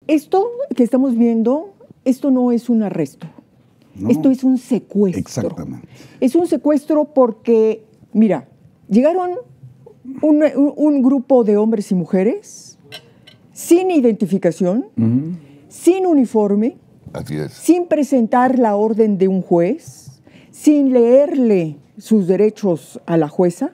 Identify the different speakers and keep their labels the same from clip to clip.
Speaker 1: Esto que estamos viendo, esto no es un arresto. No, esto es un secuestro.
Speaker 2: Exactamente.
Speaker 1: Es un secuestro porque, mira, llegaron un grupo de hombres y mujeres sin identificación, sin uniforme,
Speaker 3: así es,
Speaker 1: sin presentar la orden de un juez, sin leerle sus derechos a la jueza,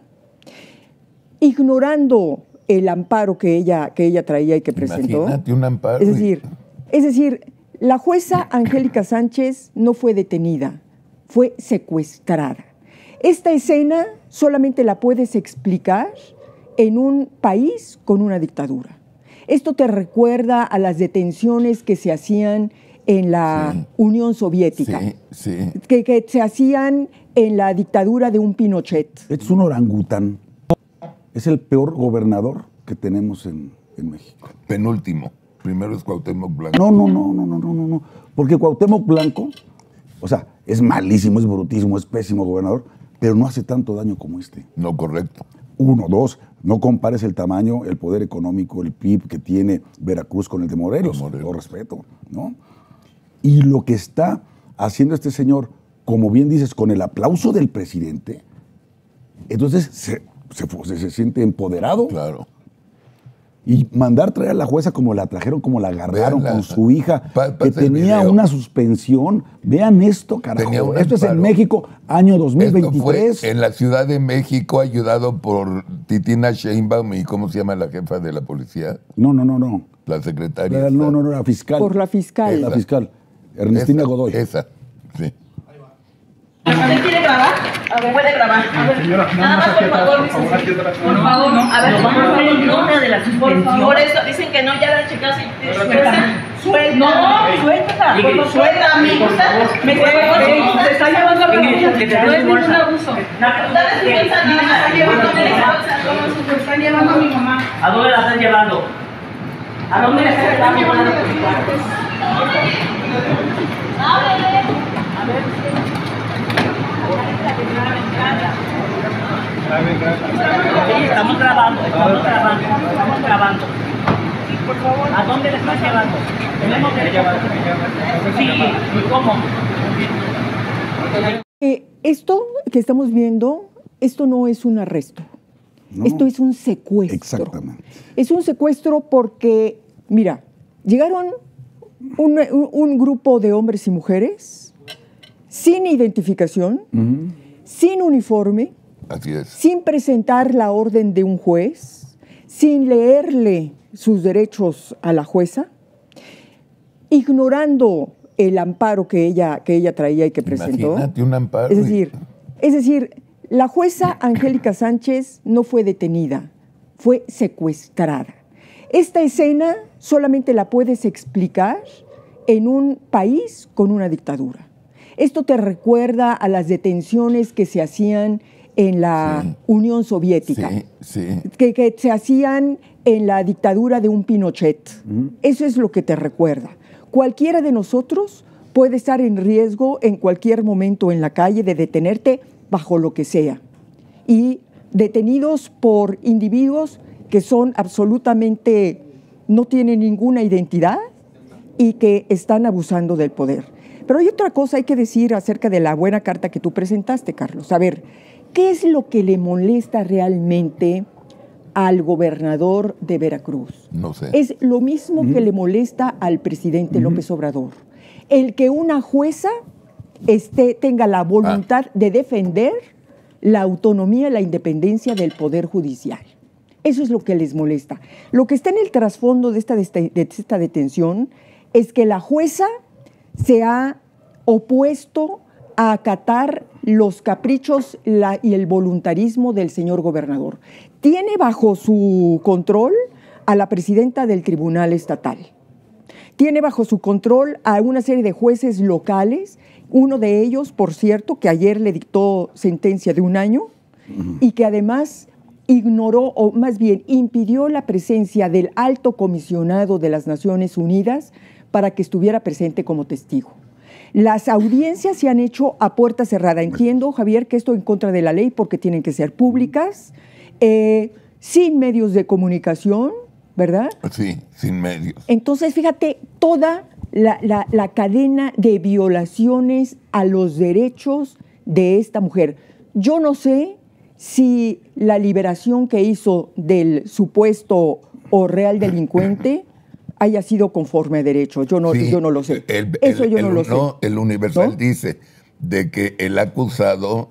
Speaker 1: ignorando el amparo que ella traía y que presentó.
Speaker 3: Imagínate un amparo.
Speaker 1: Es decir, la jueza Angélica Sánchez no fue detenida, fue secuestrada. Esta escena solamente la puedes explicar en un país con una dictadura. Esto te recuerda a las detenciones que se hacían en la Unión Soviética, que se hacían en la dictadura de un Pinochet.
Speaker 2: Es un orangután. Es el peor gobernador que tenemos en México.
Speaker 3: Penúltimo. Primero es Cuauhtémoc Blanco.
Speaker 2: No. Porque Cuauhtémoc Blanco, o sea, es malísimo, es brutísimo, es pésimo gobernador, pero no hace tanto daño como este.
Speaker 3: No, correcto.
Speaker 2: Uno, dos, no compares el tamaño, el poder económico, el PIB que tiene Veracruz con el de Morelos. Lo respeto, ¿no? Y lo que está haciendo este señor, como bien dices, con el aplauso del presidente, entonces se siente empoderado.
Speaker 3: Claro.
Speaker 2: Y mandar traer a la jueza como la trajeron, como la agarraron con su hija, que tenía una suspensión. Vean esto, carajo. Esto es en México, año 2023.
Speaker 3: Esto fue en la Ciudad de México, ayudado por Titina Sheinbaum y ¿cómo se llama la jefa de la policía?
Speaker 2: No.
Speaker 3: La secretaria.
Speaker 2: No, la fiscal.
Speaker 1: Por la fiscal.
Speaker 2: La fiscal, Ernestina Godoy.
Speaker 3: Esa, sí.
Speaker 4: ¿Usted quiere grabar? A ver, puede grabar. A ver, señora, nada más, por favor, por favor, no. A ver, por favor, el nombre de la suspensión. Por eso dicen que no, ya la chicas suelta. No, suéltala. Suelta, amigo. Me está llevando a la mujer. Que no es ningún abuso. Dale su bolsa, nada más. Están llevando a mi mamá.
Speaker 5: ¿A dónde la están llevando? ¿A dónde la están llevando? A ver. Estamos grabando. Por favor. ¿A dónde le están llevando? Tenemos derecho. Sí, ¿cómo?
Speaker 1: Esto que estamos viendo, esto no es un arresto. No, esto es un secuestro.
Speaker 2: Exactamente.
Speaker 1: Es un secuestro porque, mira, llegaron un grupo de hombres y mujeres sin identificación, sin uniforme,
Speaker 3: así es,
Speaker 1: sin presentar la orden de un juez, sin leerle sus derechos a la jueza, ignorando el amparo que ella traía y que presentó.
Speaker 3: Imagínate un amparo.
Speaker 1: Es decir, la jueza Angélica Sánchez no fue detenida, fue secuestrada. Esta escena solamente la puedes explicar en un país con una dictadura. Esto te recuerda a las detenciones que se hacían en la Unión Soviética, que se hacían en la dictadura de un Pinochet. Eso es lo que te recuerda. Cualquiera de nosotros puede estar en riesgo en cualquier momento en la calle de detenerte bajo lo que sea. Y detenidos por individuos que son absolutamente, no tienen ninguna identidad y que están abusando del poder. Pero hay otra cosa hay que decir acerca de la buena carta que tú presentaste, Carlos. A ver, ¿qué es lo que le molesta realmente al gobernador de Veracruz?
Speaker 3: No sé.
Speaker 1: Es lo mismo que le molesta al presidente López Obrador. El que una jueza tenga la voluntad de defender la autonomía y la independencia del Poder Judicial. Eso es lo que les molesta. Lo que está en el trasfondo de esta detención es que la jueza se ha opuesto a acatar los caprichos y el voluntarismo del señor gobernador. Tiene bajo su control a la presidenta del Tribunal Estatal. Tiene bajo su control a una serie de jueces locales, uno de ellos, por cierto, que ayer le dictó sentencia de 1 año y que además ignoró, o más bien impidió la presencia del alto comisionado de las Naciones Unidas para que estuviera presente como testigo. Las audiencias se han hecho a puerta cerrada. Entiendo, Javier, que esto en contra de la ley porque tienen que ser públicas, sin medios de comunicación, ¿verdad?
Speaker 3: Sí, sin medios.
Speaker 1: Entonces, fíjate, toda la cadena de violaciones a los derechos de esta mujer. Yo no sé si la liberación que hizo del supuesto o real delincuente haya sido conforme a derecho. Yo no lo sé. Eso yo no lo sé.
Speaker 3: No, el Universal
Speaker 1: ¿no?
Speaker 3: dice de que el acusado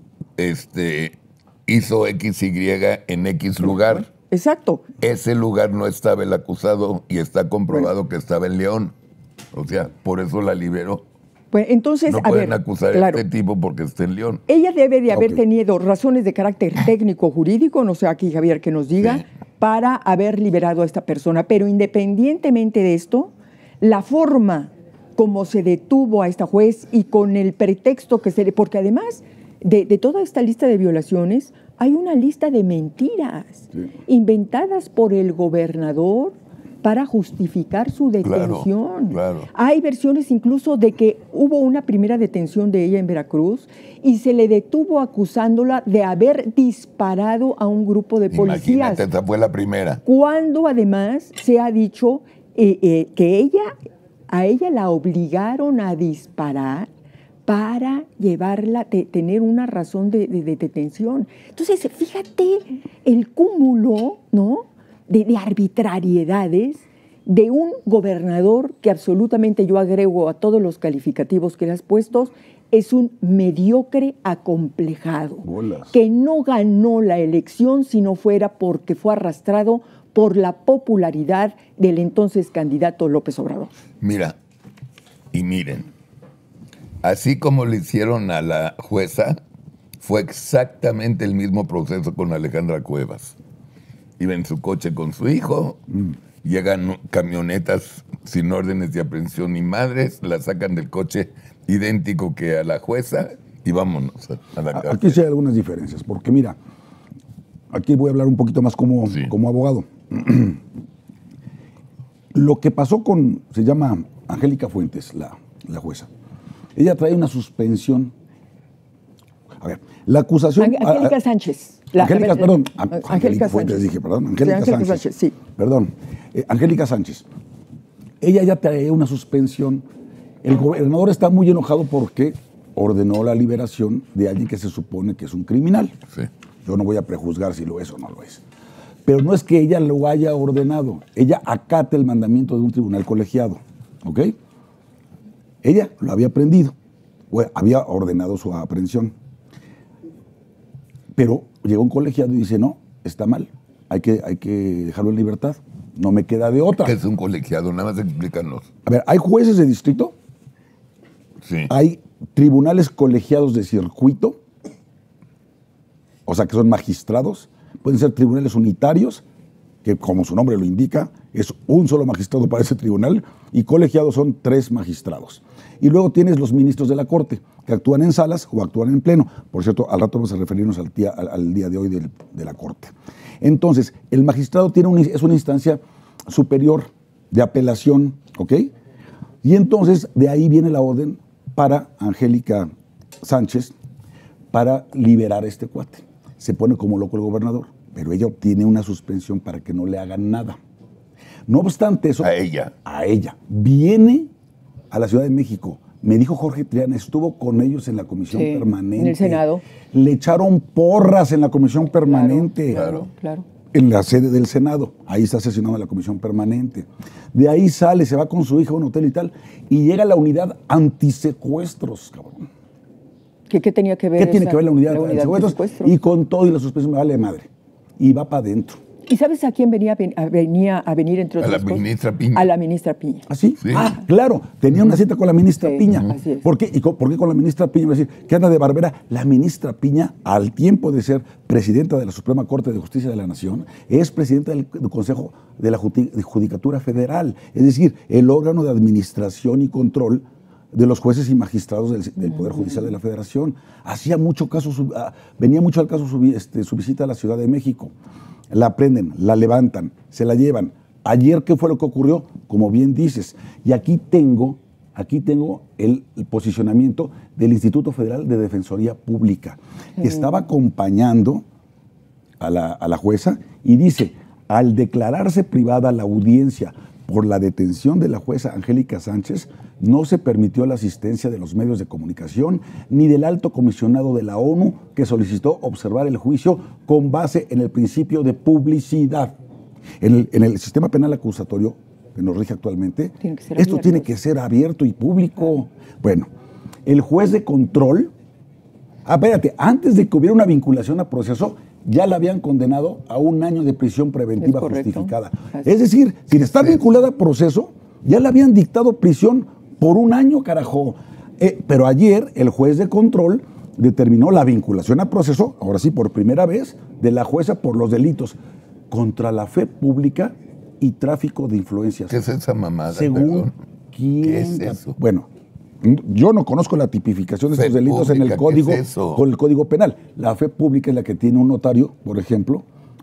Speaker 3: hizo XY en X lugar.
Speaker 1: Exacto.
Speaker 3: Ese lugar no estaba el acusado y está comprobado que estaba en León. O sea, por eso la liberó.
Speaker 1: Pues entonces,
Speaker 3: No
Speaker 1: a
Speaker 3: pueden
Speaker 1: ver,
Speaker 3: acusar
Speaker 1: claro,
Speaker 3: a este tipo porque está en León.
Speaker 1: ella debe de haber
Speaker 2: Ok.
Speaker 1: tenido razones de carácter técnico jurídico, no sé aquí Javier que nos diga,
Speaker 3: Sí.
Speaker 1: para haber liberado a esta persona. Pero independientemente de esto, la forma como se detuvo a esta juez y con el pretexto que se le... Porque además de toda esta lista de violaciones, hay una lista de mentiras inventadas por el gobernador para justificar su detención.
Speaker 3: Claro.
Speaker 1: Hay versiones incluso de que hubo una primera detención de ella en Veracruz y se le detuvo acusándola de haber disparado a un grupo de policías.
Speaker 3: Imagínate, esa fue la primera.
Speaker 1: Cuando además se ha dicho que a ella la obligaron a disparar para llevarla, tener una razón de detención. Entonces, fíjate el cúmulo, ¿no?, de arbitrariedades de un gobernador que absolutamente yo agrego a todos los calificativos que le has puesto, es un mediocre acomplejado,
Speaker 2: Bolas.
Speaker 1: que no ganó la elección si no fuera porque fue arrastrado por la popularidad del entonces candidato López Obrador.
Speaker 3: Mira, y miren, así como le hicieron a la jueza, fue exactamente el mismo proceso con Alejandra Cuevas. Iba en su coche con su hijo, llegan camionetas sin órdenes de aprehensión ni madres, la sacan del coche idéntico que a la jueza y vámonos a la cárcel.
Speaker 2: Aquí sí hay algunas diferencias, porque mira, aquí voy a hablar un poquito más como abogado. Lo que pasó se llama Angélica Fuentes, la jueza. Ella trae una suspensión. A ver, la acusación...
Speaker 1: Angélica Sánchez.
Speaker 2: Angélica Fuentes, dije, perdón. Angélica Sánchez.
Speaker 1: Sí.
Speaker 2: Perdón. Angélica Sánchez. Ella ya trae una suspensión. El gobernador está muy enojado porque ordenó la liberación de alguien que se supone que es un criminal.
Speaker 3: Sí.
Speaker 2: Yo no voy a prejuzgar si lo es o no lo es. Pero no es que ella lo haya ordenado. Ella acata el mandamiento de un tribunal colegiado. ¿Ok? Ella lo había aprendido. O había ordenado su aprehensión. Pero llegó un colegiado y dice, no, está mal. Hay que dejarlo en libertad. No me queda de otra.
Speaker 3: ¿Qué es un colegiado? Nada más explícanos.
Speaker 2: A ver, hay jueces de distrito.
Speaker 3: Sí.
Speaker 2: Hay tribunales colegiados de circuito, o sea, que son magistrados. Pueden ser tribunales unitarios, que como su nombre lo indica, es un solo magistrado para ese tribunal, y colegiados son 3 magistrados. Y luego tienes los ministros de la Corte, que actúan en salas o actúan en pleno. Por cierto, al rato vamos a referirnos al día de hoy de la Corte. Entonces, el magistrado es una instancia superior de apelación, ¿ok? Y entonces, de ahí viene la orden para Angélica Sánchez para liberar a este cuate. Se pone como loco el gobernador, pero ella obtiene una suspensión para que no le hagan nada. No obstante eso...
Speaker 3: A ella.
Speaker 2: A ella. Viene a la Ciudad de México. Me dijo Jorge Triana, estuvo con ellos en la comisión permanente.
Speaker 1: En el Senado.
Speaker 2: Le echaron porras en la comisión permanente.
Speaker 1: Claro.
Speaker 2: En la sede del Senado. Ahí está sesionada la comisión permanente. De ahí sale, se va con su hija a un hotel y tal, y llega a la unidad antisecuestros, cabrón.
Speaker 1: ¿Qué tenía que ver?
Speaker 2: ¿Qué tiene que ver la unidad antisecuestros?
Speaker 1: Antisecuestro?
Speaker 2: Y con todo y la suspensión me vale madre. Y va para adentro.
Speaker 1: ¿Y sabes a quién venía a venir entre otros?
Speaker 3: A la ministra Piña.
Speaker 1: A la ministra Piña.
Speaker 2: ¿Ah, sí?
Speaker 3: Sí.
Speaker 2: Ah, claro. Tenía una cita con la ministra
Speaker 1: Sí,
Speaker 2: Piña.
Speaker 1: así es.
Speaker 2: ¿Por qué? ¿Por qué con la ministra Piña? Va a decir, ¿qué anda de barbera? La ministra Piña, al tiempo de ser presidenta de la Suprema Corte de Justicia de la Nación, es presidenta del Consejo de la Judicatura Federal. Es decir, el órgano de administración y control de los jueces y magistrados del Poder Judicial de la Federación. Hacía mucho caso, venía mucho al caso su visita a la Ciudad de México. La prenden, la levantan, se la llevan. Ayer, ¿qué fue lo que ocurrió? Como bien dices. Y aquí tengo el posicionamiento del Instituto Federal de Defensoría Pública, que estaba acompañando a la jueza y dice, al declararse privada la audiencia por la detención de la jueza Angélica Sánchez, no se permitió la asistencia de los medios de comunicación ni del alto comisionado de la ONU que solicitó observar el juicio con base en el principio de publicidad. En el sistema penal acusatorio que nos rige actualmente, esto tiene que ser abierto y público. Bueno, el juez de control, espérate, antes de que hubiera una vinculación a proceso, ya la habían condenado a 1 año de prisión preventiva justificada. Es decir, sin estar vinculada a proceso, ya le habían dictado prisión por 1 año, carajo. Pero ayer el juez de control determinó la vinculación a proceso, ahora sí, por primera vez, de la jueza por los delitos contra la fe pública y tráfico de influencias.
Speaker 3: ¿Qué es esa mamada?
Speaker 2: Según quién.
Speaker 3: ¿Qué es eso?
Speaker 2: Bueno, yo no conozco la tipificación de estos delitos en el código, con el Código Penal. La fe pública es la que tiene un notario, por ejemplo,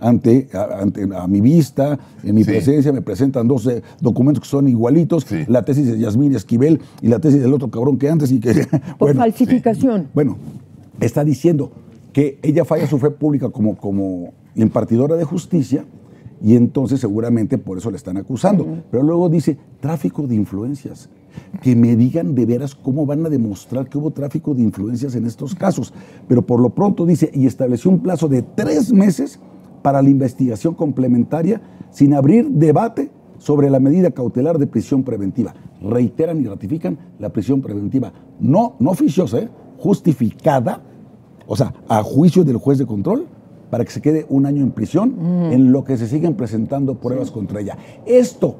Speaker 2: a mi vista, en mi presencia, me presentan 12 documentos que son igualitos, la tesis de Yasmín Esquivel y la tesis del otro cabrón que antes y que...
Speaker 1: Por falsificación.
Speaker 2: Bueno, está diciendo que ella falla su fe pública como impartidora de justicia y entonces seguramente por eso le están acusando. Pero luego dice, tráfico de influencias. Que me digan de veras cómo van a demostrar que hubo tráfico de influencias en estos casos. Pero por lo pronto dice, y estableció un plazo de 3 meses para la investigación complementaria sin abrir debate sobre la medida cautelar de prisión preventiva. Reiteran y ratifican la prisión preventiva, no oficiosa, justificada, o sea, a juicio del juez de control, para que se quede 1 año en prisión, en lo que se siguen presentando pruebas contra ella. Esto,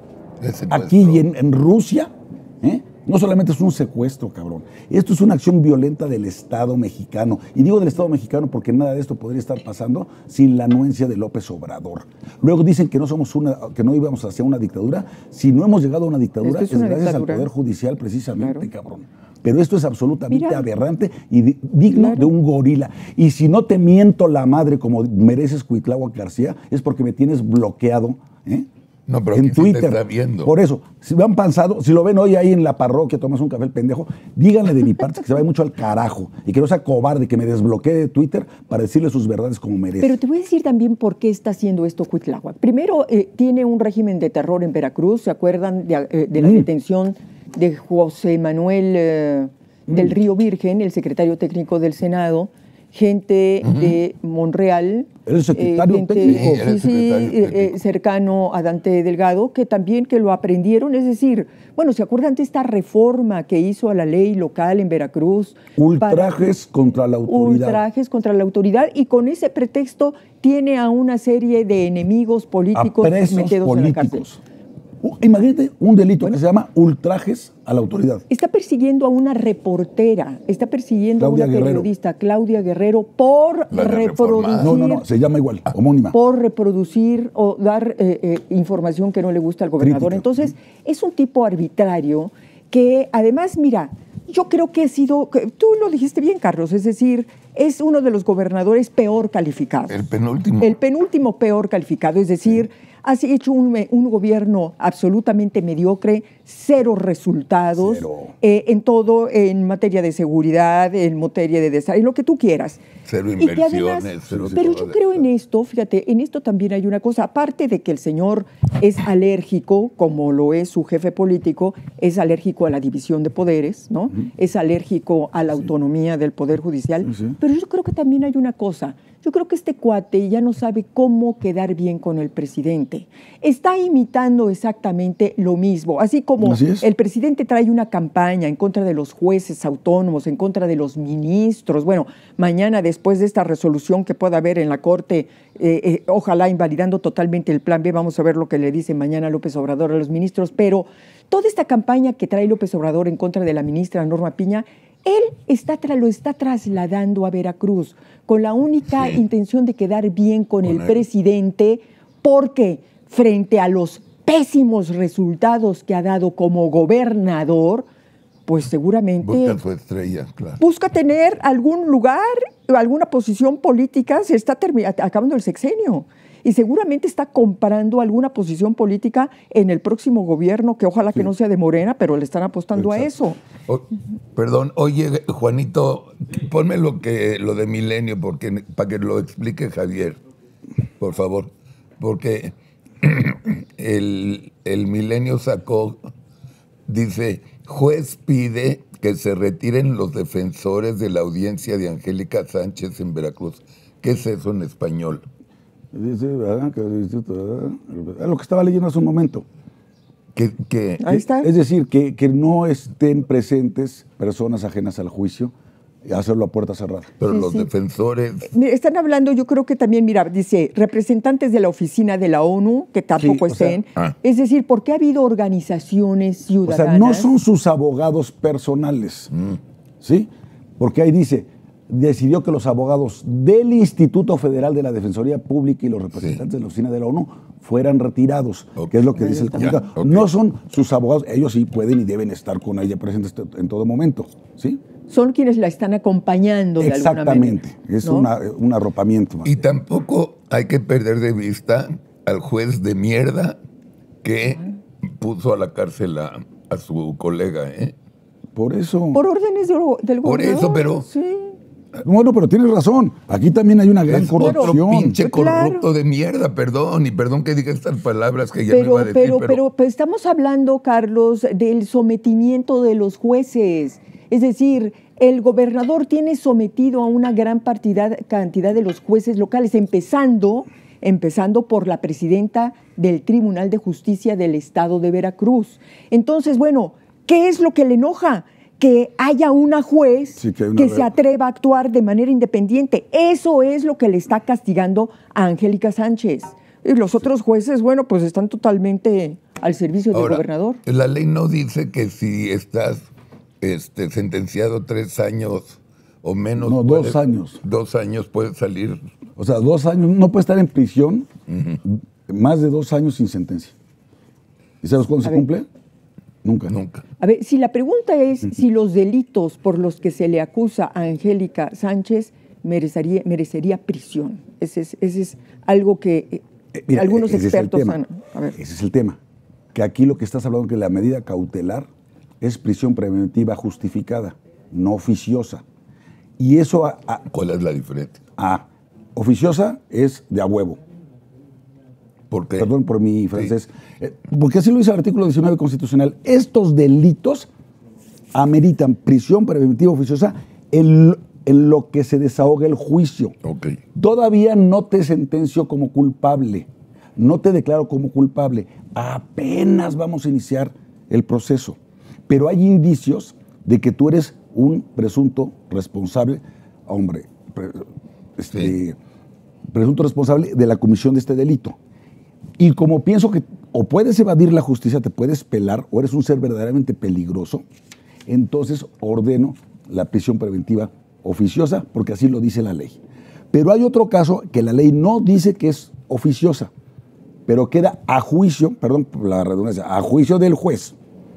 Speaker 2: aquí y en Rusia, no solamente es un secuestro, cabrón. Esto es una acción violenta del Estado mexicano. Y digo del Estado mexicano porque nada de esto podría estar pasando sin la anuencia de López Obrador. Luego dicen que que no íbamos hacia una dictadura. Si no hemos llegado a una dictadura, es gracias al Poder Judicial precisamente, cabrón. Pero esto es absolutamente aberrante y digno de un gorila. Y si no te miento la madre como mereces, Cuitláhuac García, es porque me tienes bloqueado,
Speaker 3: No, pero
Speaker 2: en Twitter.
Speaker 3: Sí te está viendo.
Speaker 2: Por eso, si me han pasado, si lo ven hoy ahí en la parroquia, tomas un café el pendejo, díganle de mi parte que se vaya mucho al carajo y que no sea cobarde, que me desbloquee de Twitter para decirle sus verdades como merece.
Speaker 1: Pero te voy a decir también por qué está haciendo esto Cuitláhuac. Primero, tiene un régimen de terror en Veracruz. ¿Se acuerdan de la detención de José Manuel del Río Virgen, el secretario técnico del Senado? Gente de Monreal,
Speaker 2: el secretario técnico.
Speaker 1: Cercano a Dante Delgado, que también que lo aprendieron, es decir, bueno, ¿se acuerdan de esta reforma que hizo a la ley local en Veracruz?
Speaker 2: Ultrajes contra la autoridad.
Speaker 1: Ultrajes contra la autoridad, y con ese pretexto tiene a una serie de enemigos políticos metidos en la cárcel.
Speaker 2: Imagínate un delito que se llama ultrajes a la autoridad.
Speaker 1: Está persiguiendo a una reportera, está persiguiendo a una periodista, Claudia Guerrero, por reproducir...
Speaker 2: No, se llama igual, homónima.
Speaker 1: Por reproducir o dar información que no le gusta al gobernador. Entonces, es un tipo arbitrario que además, mira, yo creo que tú lo dijiste bien, Carlos, es decir, es uno de los gobernadores peor calificados.
Speaker 3: El penúltimo.
Speaker 1: El penúltimo peor calificado, es decir... Has hecho un gobierno absolutamente mediocre, 0 resultados, en todo, en materia de seguridad, en materia de desarrollo, en lo que tú quieras.
Speaker 3: 0 inversiones.
Speaker 1: Además, pero yo creo en esto, fíjate, en esto también hay una cosa, aparte de que el señor es alérgico, como lo es su jefe político, es alérgico a la división de poderes, ¿no? Es alérgico a la autonomía del Poder Judicial, pero yo creo que también hay una cosa. Yo creo que este cuate ya no sabe cómo quedar bien con el presidente. Está imitando exactamente lo mismo. Así como el presidente trae una campaña en contra de los jueces autónomos, en contra de los ministros. Bueno, mañana, después de esta resolución que pueda haber en la Corte, ojalá invalidando totalmente el Plan B, vamos a ver lo que le dice mañana López Obrador a los ministros. Pero toda esta campaña que trae López Obrador en contra de la ministra Norma Piña, él lo está trasladando a Veracruz con la única intención de quedar bien con el presidente, porque frente a los pésimos resultados que ha dado como gobernador, pues seguramente
Speaker 3: busca su estrella, claro.
Speaker 1: Busca tener algún lugar, alguna posición política. Se está acabando el sexenio. Y seguramente está comprando alguna posición política en el próximo gobierno, que ojalá que no sea de Morena, pero le están apostando a eso.
Speaker 3: Perdón, oye, Juanito, ponme lo de Milenio para que lo explique Javier, por favor. porque el Milenio sacó, dice, juez pide que se retiren los defensores de la audiencia de Angélica Sánchez en Veracruz. ¿Qué es eso en español?
Speaker 2: Dice, ¿verdad? Lo que estaba leyendo hace un momento.
Speaker 1: Ahí está.
Speaker 2: Es decir, que no estén presentes personas ajenas al juicio y hacerlo a puerta cerrada.
Speaker 3: Pero
Speaker 1: Sí,
Speaker 3: los
Speaker 1: sí.
Speaker 3: defensores...
Speaker 1: Mira, están hablando, yo creo que también, mira, dice, representantes de la oficina de la ONU, que tampoco
Speaker 2: Sí, o sea,
Speaker 1: estén.
Speaker 3: ah.
Speaker 1: Es decir, porque ha habido organizaciones
Speaker 2: O
Speaker 1: ciudadanas.
Speaker 2: sea, no son sus abogados personales, ¿sí? Porque ahí dice, decidió que los abogados del Instituto Federal de la Defensoría Pública y los representantes de la oficina de la ONU fueran retirados,
Speaker 3: Ok.
Speaker 2: que es lo que dice el comunicado.
Speaker 3: Ya, ok.
Speaker 2: No son sus abogados, ellos sí pueden y deben estar con ella presentes en todo momento, ¿sí?
Speaker 1: Son quienes la están acompañando de alguna manera.
Speaker 2: Exactamente, es
Speaker 1: ¿no?
Speaker 2: un arropamiento. más
Speaker 3: Y
Speaker 2: bien.
Speaker 3: tampoco hay que perder de vista al juez de mierda que puso a la cárcel a su colega, ¿eh?
Speaker 2: Por eso.
Speaker 1: Por órdenes del
Speaker 3: Por
Speaker 1: gobernador.
Speaker 3: eso, pero-
Speaker 1: Sí.
Speaker 2: Bueno, pero tienes razón. Aquí también hay una gran
Speaker 3: Es otro
Speaker 2: corrupción.
Speaker 3: pinche
Speaker 1: Claro.
Speaker 3: corrupto de mierda, perdón, y perdón que diga estas palabras que ya no iba a decir,
Speaker 1: Pero estamos hablando, Carlos, del sometimiento de los jueces. Es decir, el gobernador tiene sometido a una gran cantidad de los jueces locales, empezando por la presidenta del Tribunal de Justicia del Estado de Veracruz. Entonces, bueno, ¿qué es lo que le enoja? Que haya una juez
Speaker 2: Sí, que hay una
Speaker 1: se atreva a actuar de manera independiente. Eso es lo que le está castigando a Angélica Sánchez. Y los otros jueces, bueno, pues están totalmente al servicio del
Speaker 3: Ahora,
Speaker 1: gobernador.
Speaker 3: la ley no dice que si estás sentenciado 3 años o menos.
Speaker 2: No, 2 años.
Speaker 3: 2 años puedes salir.
Speaker 2: O sea, 2 años, no puede estar en prisión más de 2 años sin sentencia. ¿Y sabes cuándo se
Speaker 1: ver.
Speaker 2: cumple? Nunca.
Speaker 3: Nunca.
Speaker 1: A ver, si la pregunta es si los delitos por los que se le acusa a Angélica Sánchez merecería prisión. Ese es algo que
Speaker 2: Mira,
Speaker 1: algunos
Speaker 2: ese es el
Speaker 1: expertos
Speaker 2: tema.
Speaker 1: han... A ver.
Speaker 2: Ese es el tema. Que aquí lo que estás hablando es que la medida cautelar es prisión preventiva justificada, no oficiosa. Y eso
Speaker 3: ¿Cuál es la diferencia?
Speaker 2: oficiosa es de a huevo.
Speaker 3: ¿Por qué?
Speaker 2: Perdón por mi francés. Porque así lo dice el artículo 19 constitucional. Estos delitos ameritan prisión preventiva oficiosa en lo que se desahoga el juicio.
Speaker 3: Ok.
Speaker 2: Todavía no te sentencio como culpable, no te declaro como culpable, apenas vamos a iniciar el proceso. Pero hay indicios de que tú eres un presunto responsable, hombre, presunto responsable de la comisión de este delito. Y como pienso que o puedes evadir la justicia, te puedes pelar, o eres un ser verdaderamente peligroso, entonces ordeno la prisión preventiva oficiosa, porque así lo dice la ley. Pero hay otro caso que la ley no dice que es oficiosa, pero queda a juicio, perdón por la redundancia, a juicio del juez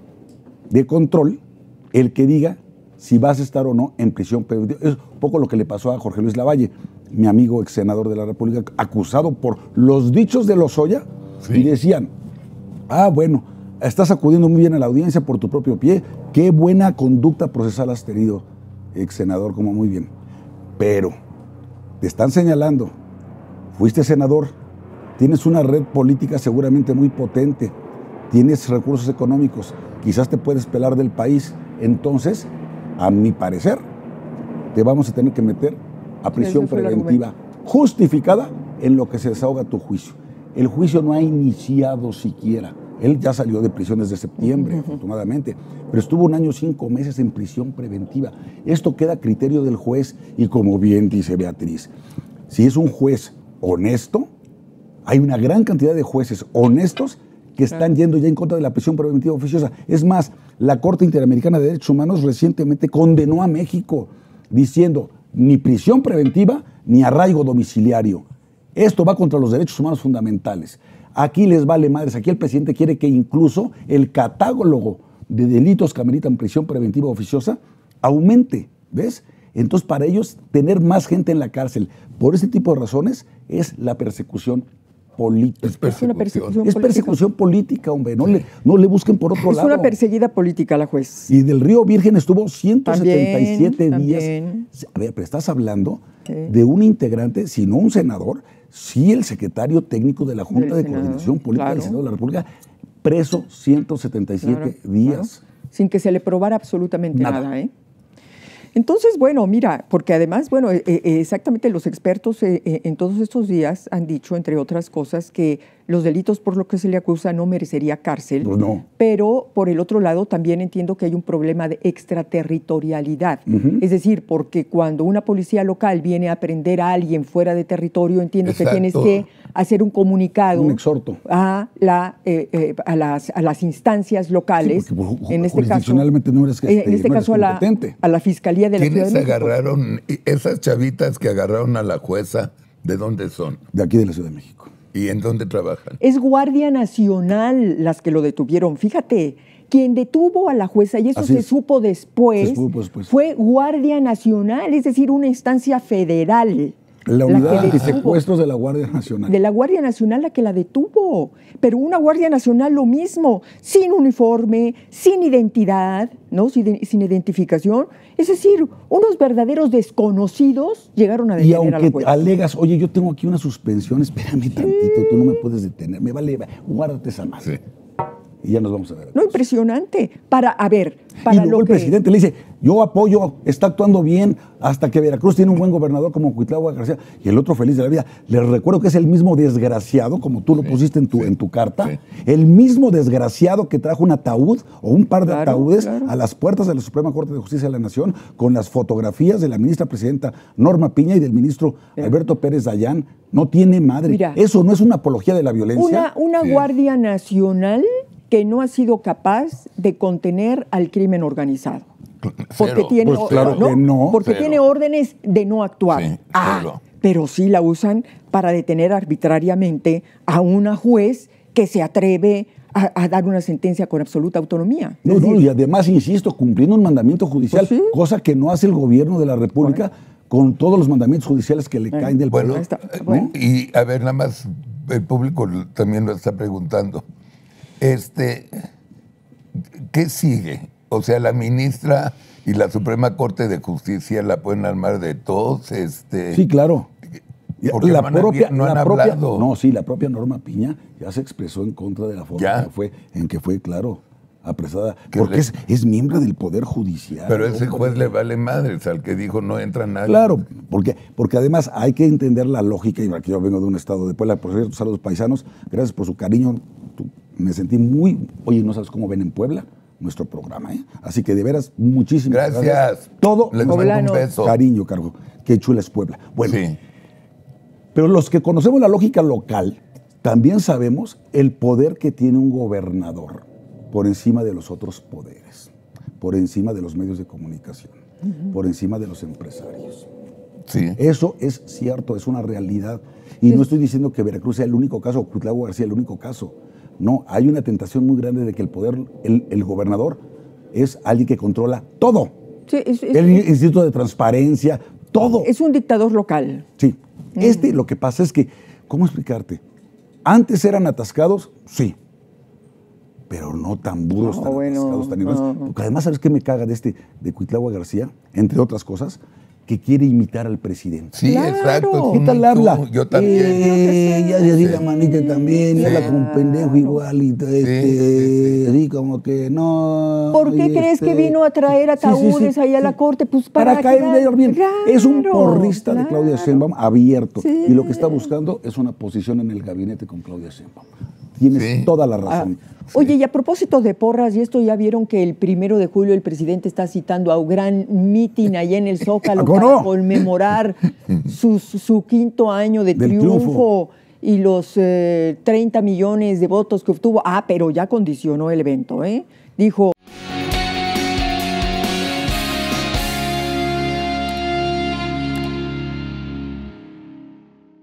Speaker 2: de control, el que diga si vas a estar o no en prisión preventiva. Es un poco lo que le pasó a Jorge Luis Lavalle, mi amigo ex senador de la República, acusado por los dichos de Lozoya,
Speaker 3: Sí.
Speaker 2: y decían, bueno, estás acudiendo muy bien a la audiencia por tu propio pie, qué buena conducta procesal has tenido, ex senador, como muy bien. Pero te están señalando, fuiste senador, tienes una red política seguramente muy potente, tienes recursos económicos, quizás te puedes pelar del país, entonces, a mi parecer, te vamos a tener que meter a prisión
Speaker 1: Ese fue el
Speaker 2: preventiva justificada en lo que se desahoga tu juicio. El juicio no ha iniciado siquiera. Él ya salió de prisión desde septiembre, afortunadamente, pero estuvo 1 año 5 meses en prisión preventiva. Esto queda a criterio del juez y, como bien dice Beatriz, si es un juez honesto, hay una gran cantidad de jueces honestos que están yendo ya en contra de la prisión preventiva oficiosa. Es más, la Corte Interamericana de Derechos Humanos recientemente condenó a México diciendo ni prisión preventiva ni arraigo domiciliario. Esto va contra los derechos humanos fundamentales. Aquí les vale madres. Aquí el presidente quiere que incluso el catálogo de delitos que ameritan prisión preventiva oficiosa aumente. ¿Ves? Entonces, para ellos, tener más gente en la cárcel por ese tipo de razones es la persecución política.
Speaker 3: Es
Speaker 1: una persecución
Speaker 2: Es
Speaker 1: política.
Speaker 2: persecución política, hombre. No le busquen por otro
Speaker 1: Es
Speaker 2: lado.
Speaker 1: una perseguida política la juez.
Speaker 2: Y del Río Virgen estuvo 177 días.
Speaker 1: También.
Speaker 2: A ver, pero estás hablando de un integrante, si no un senador, Sí, el secretario técnico de la Junta
Speaker 1: Del
Speaker 2: de
Speaker 1: Senado,
Speaker 2: Coordinación Política
Speaker 1: claro.
Speaker 2: del Senado de la República, preso 177
Speaker 1: Claro,
Speaker 2: días.
Speaker 1: claro. Sin que se le probara absolutamente
Speaker 2: Nada.
Speaker 1: nada, ¿eh? Entonces, bueno, mira, porque además, bueno, exactamente los expertos en todos estos días han dicho, entre otras cosas, que los delitos por los que se le acusa no merecería cárcel.
Speaker 2: Pues no.
Speaker 1: Pero, por el otro lado, también entiendo que hay un problema de extraterritorialidad. Es decir, porque cuando una policía local viene a prender a alguien fuera de territorio, entiendo que tienes
Speaker 3: Exacto.
Speaker 1: que hacer un comunicado.
Speaker 2: Un exhorto.
Speaker 1: A las instancias locales.
Speaker 2: Sí, porque
Speaker 1: en este caso,
Speaker 2: jurisdiccionalmente no eres,
Speaker 1: en este
Speaker 2: no eres
Speaker 1: caso
Speaker 2: competente.
Speaker 1: a la Fiscalía de la Ciudad
Speaker 3: ¿Quiénes
Speaker 1: de México.
Speaker 3: agarraron, esas chavitas que agarraron a la jueza, de dónde son?
Speaker 2: De aquí de la Ciudad de México.
Speaker 3: ¿Y en dónde trabajan?
Speaker 1: Es Guardia Nacional las que lo detuvieron. Fíjate, quien detuvo a la jueza, y eso
Speaker 2: Así
Speaker 1: se
Speaker 2: es.
Speaker 1: supo después,
Speaker 2: Se supo después.
Speaker 1: fue Guardia Nacional, es decir, una instancia federal.
Speaker 2: La unidad
Speaker 1: que
Speaker 2: de
Speaker 1: detuvo.
Speaker 2: secuestros de la Guardia Nacional.
Speaker 1: De la Guardia Nacional la que la detuvo. Pero una Guardia Nacional lo mismo, sin uniforme, sin identidad, ¿no? sin identificación. Es decir, unos verdaderos desconocidos llegaron a
Speaker 2: Y
Speaker 1: detener a la
Speaker 2: aunque
Speaker 1: jueza.
Speaker 2: alegas, oye, yo tengo aquí una suspensión, espérame tantito, tú no me puedes detener, me vale, guárdate esa madre.
Speaker 3: Sí.
Speaker 2: Y ya nos vamos a ver.
Speaker 1: No, impresionante. Para
Speaker 2: Y luego el presidente le dice, yo apoyo, está actuando bien, hasta que Veracruz tiene un buen gobernador como Cuitlahua García, y el otro feliz de la vida. Les recuerdo que es el mismo desgraciado, como tú lo pusiste en tu carta,
Speaker 3: sí.
Speaker 2: el mismo desgraciado que trajo un ataúd o un par de
Speaker 1: Claro,
Speaker 2: ataúdes
Speaker 1: claro.
Speaker 2: a las puertas de la Suprema Corte de Justicia de la Nación, con las fotografías de la ministra presidenta Norma Piña y del ministro Alberto Pérez Dayán. No tiene madre.
Speaker 1: Mira.
Speaker 2: Eso no es una apología de la violencia.
Speaker 1: Una
Speaker 3: Sí.
Speaker 1: Guardia Nacional que no ha sido capaz de contener al crimen organizado. Porque
Speaker 3: Cero.
Speaker 1: tiene,
Speaker 2: Pues claro que no.
Speaker 1: Porque
Speaker 3: Cero.
Speaker 1: tiene órdenes de no actuar.
Speaker 3: Sí, cero.
Speaker 1: Pero sí la usan para detener arbitrariamente a una juez que se atreve a dar una sentencia con absoluta autonomía.
Speaker 2: No,
Speaker 1: Es
Speaker 2: no,
Speaker 1: decir,
Speaker 2: y además, insisto, cumpliendo un mandamiento judicial,
Speaker 1: Pues sí.
Speaker 2: cosa que no hace el gobierno de la República con todos los mandamientos judiciales que le caen del
Speaker 3: Bueno,
Speaker 2: poder.
Speaker 1: está,
Speaker 2: ¿no?
Speaker 1: bueno.
Speaker 3: y a ver, nada más, el público también lo está preguntando. ¿Qué sigue? O sea, la ministra y la Suprema Corte de Justicia la pueden armar de todos.
Speaker 2: Sí, claro.
Speaker 3: Porque no han hablado.
Speaker 2: No, sí, la propia Norma Piña ya se expresó en contra de la forma
Speaker 3: Ya.
Speaker 2: en que fue, claro, apresada.
Speaker 3: Que
Speaker 2: Porque
Speaker 3: le-
Speaker 2: es miembro del Poder Judicial.
Speaker 3: Pero
Speaker 2: ¿no?
Speaker 3: ese juez le vale madres al que dijo no entra nadie.
Speaker 2: Claro, porque además hay que entender la lógica, y aquí yo vengo de un estado de Puebla, por cierto, saludos paisanos, gracias por su cariño, me sentí muy, oye, no sabes cómo ven en Puebla nuestro programa, ¿eh? Así que de veras, muchísimas gracias.
Speaker 3: Gracias.
Speaker 2: Todo
Speaker 3: Les
Speaker 2: con
Speaker 3: mando un beso.
Speaker 2: cariño, cargo, qué chula es Puebla. Bueno,
Speaker 3: Sí.
Speaker 2: pero los que conocemos la lógica local, también sabemos el poder que tiene un gobernador por encima de los otros poderes, por encima de los medios de comunicación, por encima de los empresarios.
Speaker 3: Sí.
Speaker 2: Eso es cierto, es una realidad. Y no estoy diciendo que Veracruz sea el único caso, o Cuitlahua García el único caso. No, hay una tentación muy grande de que el poder, el gobernador, es alguien que controla todo.
Speaker 1: Sí,
Speaker 2: El Instituto de Transparencia, todo.
Speaker 1: es un dictador local.
Speaker 2: Sí. Lo que pasa es que, ¿cómo explicarte? Antes eran atascados, sí. Pero no tan burros,
Speaker 1: No,
Speaker 2: tan
Speaker 1: bueno,
Speaker 2: atascados, tan ignorantes.
Speaker 1: no.
Speaker 2: Porque además, ¿sabes qué me caga de Cuitlahua García? Entre otras cosas, que quiere imitar al presidente.
Speaker 3: Sí,
Speaker 1: Claro.
Speaker 3: exacto. es
Speaker 2: ¿Qué
Speaker 3: un
Speaker 2: tal habla?
Speaker 3: tú, Yo también.
Speaker 2: Ya así la manita también, y habla
Speaker 1: Sí.
Speaker 2: con pendejo igualito,
Speaker 3: sí.
Speaker 2: así como que no.
Speaker 1: ¿Por qué
Speaker 2: y
Speaker 1: crees que vino a traer ataúdes ahí a la corte? Pues para
Speaker 2: caer
Speaker 1: quedar-
Speaker 2: bien.
Speaker 1: Claro,
Speaker 2: Es un porrista de Claudia
Speaker 1: claro.
Speaker 2: Sheinbaum abierto.
Speaker 1: Sí.
Speaker 2: Y lo que está buscando es una posición en el gabinete con Claudia Sheinbaum. Tienes
Speaker 3: Sí.
Speaker 2: toda la
Speaker 1: Ah,
Speaker 2: razón.
Speaker 1: Oye, y a propósito de porras, y esto ya vieron que el 1 de julio el presidente está citando a un gran mitin allá en el Zócalo
Speaker 2: ¿Cómo
Speaker 1: para
Speaker 2: no?
Speaker 1: conmemorar su 5º año de
Speaker 2: Del
Speaker 1: triunfo
Speaker 2: triunfo.
Speaker 1: y los 30 millones de votos que obtuvo. Pero ya condicionó el evento, ¿eh? Dijo...